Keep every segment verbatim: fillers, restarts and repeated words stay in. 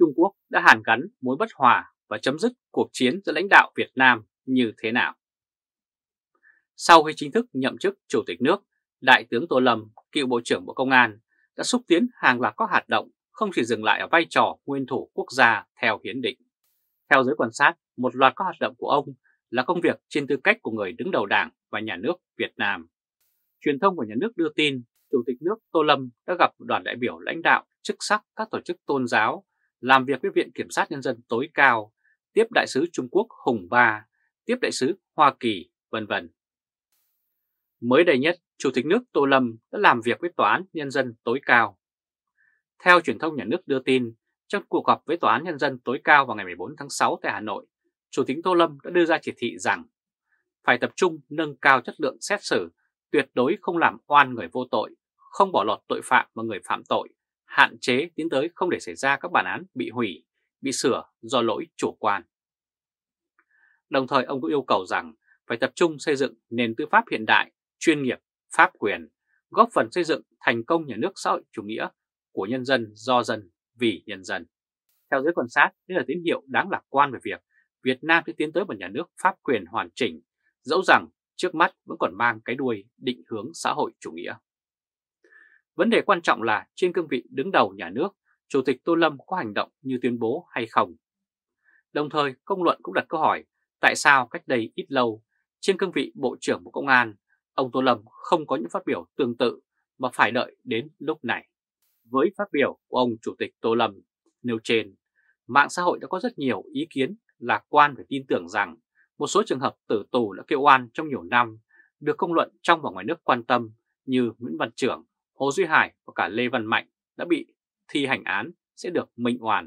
Trung Quốc đã hàn gắn mối bất hòa và chấm dứt cuộc chiến giữa lãnh đạo Việt Nam như thế nào? Sau khi chính thức nhậm chức Chủ tịch nước, Đại tướng Tô Lâm, cựu Bộ trưởng Bộ Công an, đã xúc tiến hàng loạt các hoạt động không chỉ dừng lại ở vai trò nguyên thủ quốc gia theo hiến định. Theo giới quan sát, một loạt các hoạt động của ông là công việc trên tư cách của người đứng đầu Đảng và Nhà nước Việt Nam. Truyền thông của nhà nước đưa tin, Chủ tịch nước Tô Lâm đã gặp đoàn đại biểu lãnh đạo chức sắc các tổ chức tôn giáo, làm việc với Viện Kiểm sát Nhân dân tối cao, tiếp đại sứ Trung Quốc Hùng Ba, tiếp đại sứ Hoa Kỳ, vân vân. Mới đây nhất, Chủ tịch nước Tô Lâm đã làm việc với Tòa án Nhân dân tối cao. Theo truyền thông nhà nước đưa tin, trong cuộc họp với Tòa án Nhân dân tối cao vào ngày mười bốn tháng sáu tại Hà Nội, Chủ tịch Tô Lâm đã đưa ra chỉ thị rằng phải tập trung nâng cao chất lượng xét xử, tuyệt đối không làm oan người vô tội, không bỏ lọt tội phạm và người phạm tội, hạn chế tiến tới không để xảy ra các bản án bị hủy, bị sửa do lỗi chủ quan. Đồng thời ông cũng yêu cầu rằng phải tập trung xây dựng nền tư pháp hiện đại, chuyên nghiệp, pháp quyền, góp phần xây dựng thành công nhà nước xã hội chủ nghĩa của nhân dân, do dân, vì nhân dân. Theo giới quan sát, đây là tín hiệu đáng lạc quan về việc Việt Nam sẽ tiến tới một nhà nước pháp quyền hoàn chỉnh, dẫu rằng trước mắt vẫn còn mang cái đuôi định hướng xã hội chủ nghĩa. Vấn đề quan trọng là trên cương vị đứng đầu nhà nước, Chủ tịch Tô Lâm có hành động như tuyên bố hay không? Đồng thời, công luận cũng đặt câu hỏi tại sao cách đây ít lâu, trên cương vị Bộ trưởng Bộ Công an, ông Tô Lâm không có những phát biểu tương tự mà phải đợi đến lúc này. Với phát biểu của ông Chủ tịch Tô Lâm nêu trên, mạng xã hội đã có rất nhiều ý kiến lạc quan về tin tưởng rằng một số trường hợp tử tù đã kêu oan trong nhiều năm được công luận trong và ngoài nước quan tâm như Nguyễn Văn Trưởng, Hồ Duy Hải và cả Lê Văn Mạnh đã bị thi hành án sẽ được minh oan.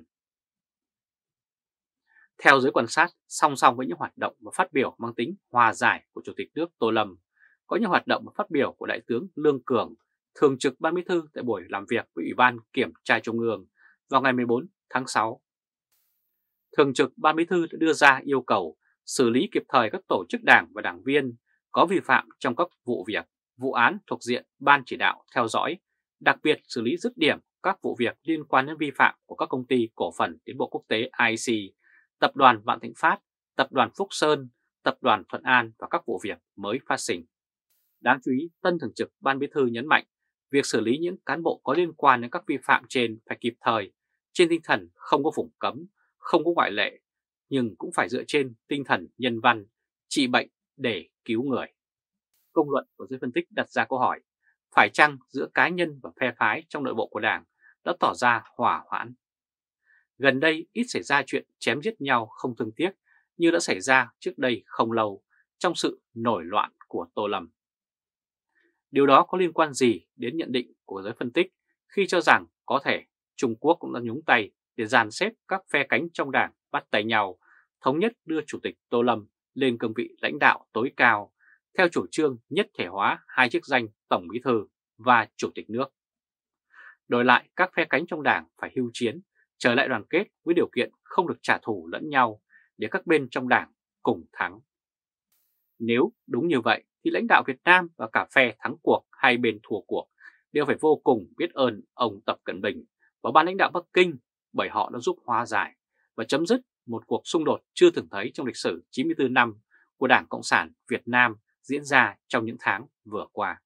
Theo giới quan sát, song song với những hoạt động và phát biểu mang tính hòa giải của Chủ tịch nước Tô Lâm, có những hoạt động và phát biểu của Đại tướng Lương Cường, Thường trực Ban Bí thư tại buổi làm việc với Ủy ban Kiểm tra Trung ương vào ngày mười bốn tháng sáu. Thường trực Ban Bí thư đã đưa ra yêu cầu xử lý kịp thời các tổ chức đảng và đảng viên có vi phạm trong các vụ việc, vụ án thuộc diện Ban chỉ đạo theo dõi, đặc biệt xử lý dứt điểm các vụ việc liên quan đến vi phạm của các công ty cổ phần tiến bộ quốc tế i e xê, Tập đoàn Vạn Thịnh Phát, Tập đoàn Phúc Sơn, Tập đoàn Thuận An và các vụ việc mới phát sinh. Đáng chú ý, Tân Thường trực Ban Bí thư nhấn mạnh việc xử lý những cán bộ có liên quan đến các vi phạm trên phải kịp thời, trên tinh thần không có vùng cấm, không có ngoại lệ, nhưng cũng phải dựa trên tinh thần nhân văn, trị bệnh để cứu người. Công luận của giới phân tích đặt ra câu hỏi, phải chăng giữa cá nhân và phe phái trong nội bộ của Đảng đã tỏ ra hòa hoãn? Gần đây ít xảy ra chuyện chém giết nhau không thương tiếc như đã xảy ra trước đây không lâu trong sự nổi loạn của Tô Lâm. Điều đó có liên quan gì đến nhận định của giới phân tích khi cho rằng có thể Trung Quốc cũng đã nhúng tay để dàn xếp các phe cánh trong Đảng bắt tay nhau, thống nhất đưa Chủ tịch Tô Lâm lên cương vị lãnh đạo tối cao theo chủ trương nhất thể hóa hai chức danh Tổng Bí thư và Chủ tịch nước. Đổi lại các phe cánh trong Đảng phải hưu chiến, trở lại đoàn kết với điều kiện không được trả thù lẫn nhau để các bên trong Đảng cùng thắng. Nếu đúng như vậy thì lãnh đạo Việt Nam và cả phe thắng cuộc hay bên thua cuộc đều phải vô cùng biết ơn ông Tập Cận Bình và ban lãnh đạo Bắc Kinh, bởi họ đã giúp hóa giải và chấm dứt một cuộc xung đột chưa từng thấy trong lịch sử chín mươi tư năm của Đảng Cộng sản Việt Nam diễn ra trong những tháng vừa qua.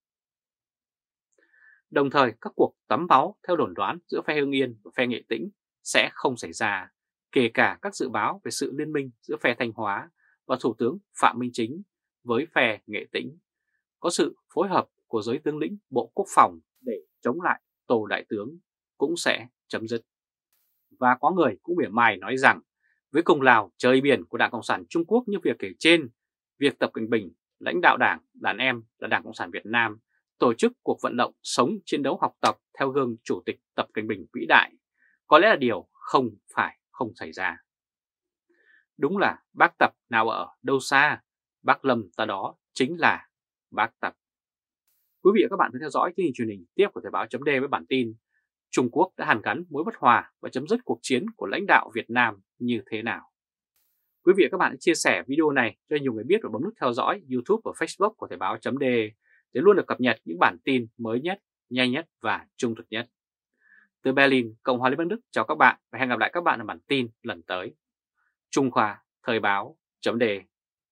Đồng thời, các cuộc tắm máu theo đồn đoán giữa phe Hưng Yên và phe Nghệ Tĩnh sẽ không xảy ra, kể cả các dự báo về sự liên minh giữa phe Thanh Hóa và Thủ tướng Phạm Minh Chính với phe Nghệ Tĩnh, có sự phối hợp của giới tướng lĩnh Bộ Quốc phòng để chống lại Tô Đại tướng cũng sẽ chấm dứt. Và có người cũng mỉa mai nói rằng với công lao trời biển của Đảng Cộng sản Trung Quốc như việc kể trên, việc Tập Cận Bình lãnh đạo Đảng, đàn em là Đảng Cộng sản Việt Nam tổ chức cuộc vận động sống chiến đấu học tập theo gương Chủ tịch Tập Cận Bình vĩ đại có lẽ là điều không phải không xảy ra. Đúng là bác Tập nào ở đâu xa, bác Lâm ta đó chính là bác Tập. Quý vị và các bạn theo dõi chương trình truyền hình tiếp của Thời báo chấm D với bản tin Trung Quốc đã hàn gắn mối bất hòa và chấm dứt cuộc chiến của lãnh đạo Việt Nam như thế nào. Quý vị và các bạn hãy chia sẻ video này cho nhiều người biết và bấm nút theo dõi YouTube và Facebook của Thời báo chấm D để luôn được cập nhật những bản tin mới nhất, nhanh nhất và trung thực nhất. Từ Berlin, Cộng hòa Liên bang Đức chào các bạn và hẹn gặp lại các bạn ở bản tin lần tới. Trung Khoa, Thời báo, chấm đề.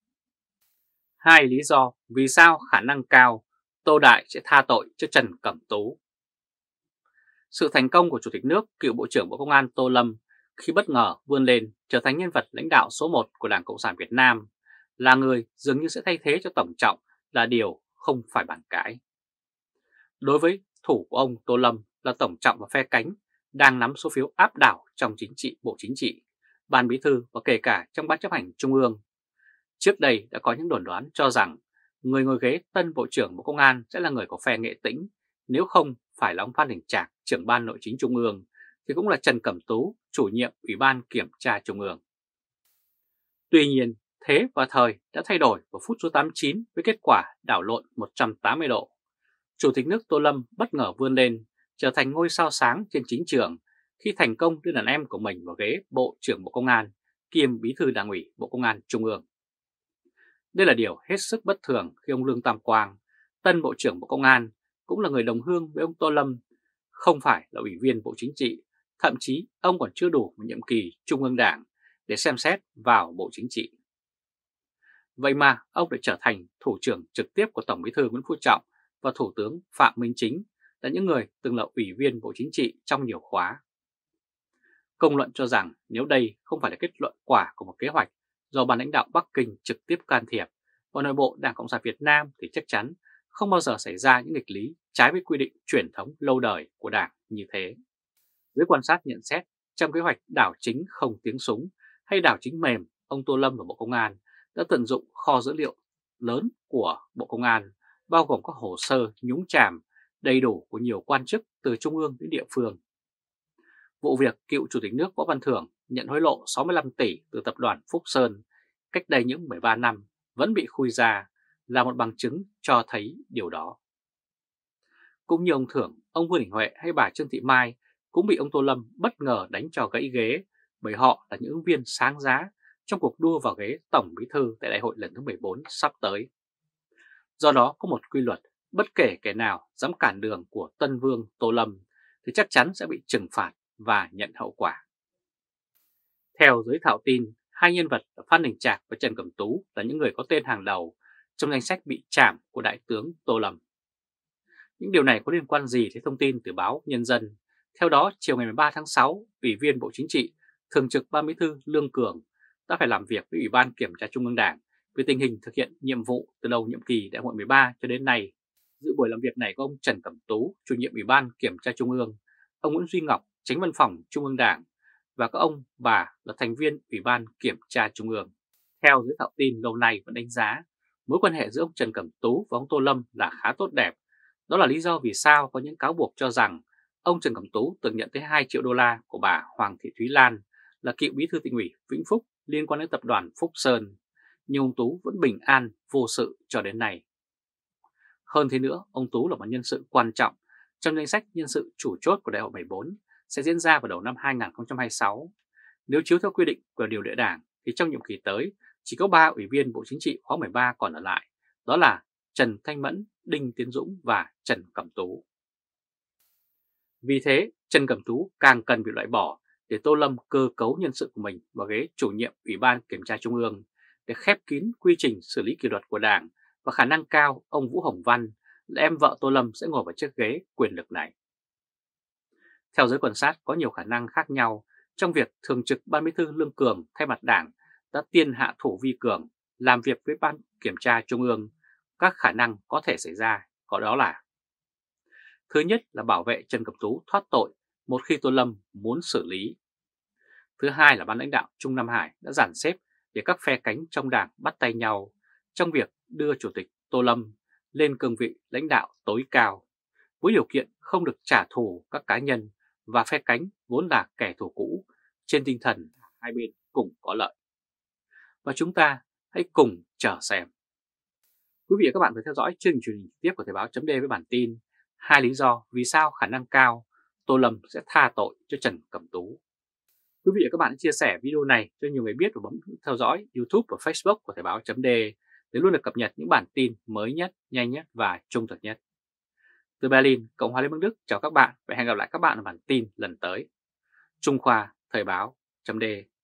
Hai lý do vì sao khả năng cao Tô Đại sẽ tha tội cho Trần Cẩm Tú. Sự thành công của Chủ tịch nước, cựu Bộ trưởng Bộ Công an Tô Lâm khi bất ngờ vươn lên trở thành nhân vật lãnh đạo số một của Đảng Cộng sản Việt Nam, là người dường như sẽ thay thế cho Tổng Trọng là điều không phải bàn cãi. Đối với thủ của ông Tô Lâm là Tổng Trọng và phe cánh đang nắm số phiếu áp đảo trong chính trị, Bộ Chính trị, Ban Bí thư và kể cả trong Ban Chấp hành Trung ương. Trước đây đã có những đồn đoán cho rằng người ngồi ghế tân Bộ trưởng Bộ Công an sẽ là người có phe Nghệ Tĩnh, nếu không phải là ông Phan Đình Trạc, trưởng Ban Nội chính Trung ương, thì cũng là Trần Cẩm Tú, chủ nhiệm Ủy ban Kiểm tra Trung ương. Tuy nhiên, thế và thời đã thay đổi vào phút số tám mươi chín với kết quả đảo lộn một trăm tám mươi độ. Chủ tịch nước Tô Lâm bất ngờ vươn lên, trở thành ngôi sao sáng trên chính trường khi thành công đưa đàn em của mình vào ghế Bộ trưởng Bộ Công an, kiêm Bí thư Đảng ủy Bộ Công an Trung ương. Đây là điều hết sức bất thường khi ông Lương Tam Quang, tân Bộ trưởng Bộ Công an, cũng là người đồng hương với ông Tô Lâm, không phải là Ủy viên Bộ Chính trị, thậm chí ông còn chưa đủ một nhiệm kỳ Trung ương Đảng để xem xét vào Bộ Chính trị. Vậy mà ông lại trở thành thủ trưởng trực tiếp của Tổng Bí thư Nguyễn Phú Trọng và Thủ tướng Phạm Minh Chính, là những người từng là Ủy viên Bộ Chính trị trong nhiều khóa. Công luận cho rằng nếu đây không phải là kết luận quả của một kế hoạch do ban lãnh đạo Bắc Kinh trực tiếp can thiệp vào nội bộ Đảng Cộng sản Việt Nam thì chắc chắn không bao giờ xảy ra những nghịch lý trái với quy định truyền thống lâu đời của Đảng như thế. Giới quan sát nhận xét, trong kế hoạch đảo chính không tiếng súng hay đảo chính mềm, ông Tô Lâm và Bộ Công an đã tận dụng kho dữ liệu lớn của Bộ Công an, bao gồm các hồ sơ nhúng chàm đầy đủ của nhiều quan chức từ trung ương đến địa phương. Vụ việc cựu Chủ tịch nước Võ Văn Thưởng nhận hối lộ sáu mươi lăm tỷ từ tập đoàn Phúc Sơn cách đây những mười ba năm vẫn bị khui ra là một bằng chứng cho thấy điều đó. Cũng như ông Thưởng, ông Vương Đình Huệ hay bà Trương Thị Mai cũng bị ông Tô Lâm bất ngờ đánh cho gãy ghế, bởi họ là những ứng viên sáng giá trong cuộc đua vào ghế Tổng Bí thư tại đại hội lần thứ mười bốn sắp tới. Do đó có một quy luật, bất kể kẻ nào dám cản đường của Tân Vương Tô Lâm thì chắc chắn sẽ bị trừng phạt và nhận hậu quả. Theo giới thạo tin, hai nhân vật là Phan Đình Trạc và Trần Cẩm Tú là những người có tên hàng đầu trong danh sách bị trảm của Đại tướng Tô Lâm. Những điều này có liên quan gì đến thông tin từ báo Nhân dân? Theo đó, chiều ngày mười ba tháng sáu, Ủy viên Bộ Chính trị, Thường trực Ban Bí thư Lương Cường đã phải làm việc với Ủy ban Kiểm tra Trung ương Đảng về tình hình thực hiện nhiệm vụ từ đầu nhiệm kỳ đại hội mười ba cho đến nay. Dự buổi làm việc này có ông Trần Cẩm Tú, chủ nhiệm Ủy ban Kiểm tra Trung ương, ông Nguyễn Duy Ngọc, Chánh Văn phòng Trung ương Đảng và các ông bà là thành viên Ủy ban Kiểm tra Trung ương. Theo giới thạo tin lâu nay vẫn đánh giá, mối quan hệ giữa ông Trần Cẩm Tú và ông Tô Lâm là khá tốt đẹp. Đó là lý do vì sao có những cáo buộc cho rằng ông Trần Cẩm Tú từng nhận tới hai triệu đô la của bà Hoàng Thị Thúy Lan là cựu Bí thư Tỉnh ủy Vĩnh Phúc liên quan đến tập đoàn Phúc Sơn, nhưng ông Tú vẫn bình an vô sự cho đến nay. Hơn thế nữa, ông Tú là một nhân sự quan trọng trong danh sách nhân sự chủ chốt của đại hội mười bốn sẽ diễn ra vào đầu năm hai nghìn không trăm hai mươi sáu. Nếu chiếu theo quy định của điều lệ Đảng thì trong nhiệm kỳ tới chỉ có ba ủy viên Bộ Chính trị khóa mười ba còn ở lại, đó là Trần Thanh Mẫn, Đinh Tiến Dũng và Trần Cẩm Tú. Vì thế, Trần Cẩm Tú càng cần bị loại bỏ để Tô Lâm cơ cấu nhân sự của mình vào ghế chủ nhiệm Ủy ban Kiểm tra Trung ương để khép kín quy trình xử lý kỷ luật của Đảng, và khả năng cao ông Vũ Hồng Văn là em vợ Tô Lâm sẽ ngồi vào chiếc ghế quyền lực này. Theo giới quan sát, có nhiều khả năng khác nhau trong việc Thường trực Ban Bí thư Lương Cường thay mặt Đảng đã tiên hạ thủ vi cường làm việc với Ban Kiểm tra Trung ương. Các khả năng có thể xảy ra có đó là: thứ nhất là bảo vệ Trần Cẩm Tú thoát tội một khi Tô Lâm muốn xử lý. Thứ hai là ban lãnh đạo Trung Nam Hải đã dàn xếp để các phe cánh trong Đảng bắt tay nhau trong việc đưa Chủ tịch Tô Lâm lên cương vị lãnh đạo tối cao, với điều kiện không được trả thù các cá nhân và phe cánh vốn là kẻ thù cũ, trên tinh thần hai bên cùng có lợi. Và chúng ta hãy cùng chờ xem. Quý vị và các bạn phải theo dõi chương trình truyền hình trực tiếp của Thời báo chấm với bản tin hai lý do vì sao khả năng cao Tô Lâm sẽ tha tội cho Trần Cẩm Tú. Quý vị và các bạn hãy chia sẻ video này cho nhiều người biết và bấm theo dõi YouTube và Facebook của Thời báo chấm để luôn được cập nhật những bản tin mới nhất, nhanh nhất và trung thực nhất. Từ Berlin, Cộng hòa Liên bang Đức chào các bạn và hẹn gặp lại các bạn ở bản tin lần tới. Trung Khoa Thời báo chấm D